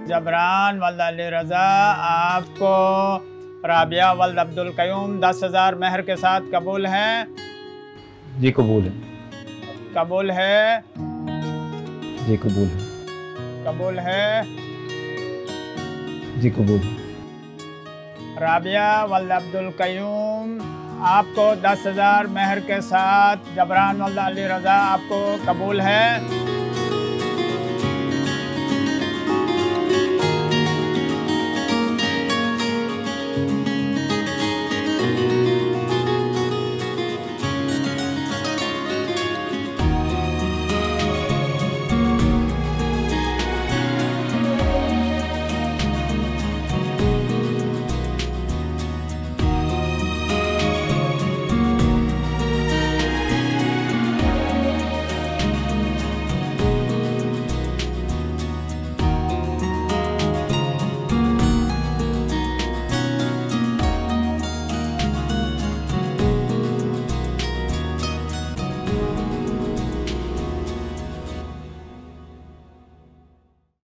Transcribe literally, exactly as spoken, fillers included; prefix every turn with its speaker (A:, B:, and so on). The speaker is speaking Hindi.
A: जबरान वल्द अली रज़ा आपको राबिया वल्द अब्दुल क़य्यूम दस हज़ार मेहर के साथ कबूल है?
B: जी कबूल है।
A: कबूल है?
B: जी कबूल है।
A: कबूल है?
B: जी कबूल है।
A: राबिया वल्द अब्दुल क़य्यूम आपको दस हज़ार मेहर के साथ जबरान वल्द अली रज़ा आपको कबूल है?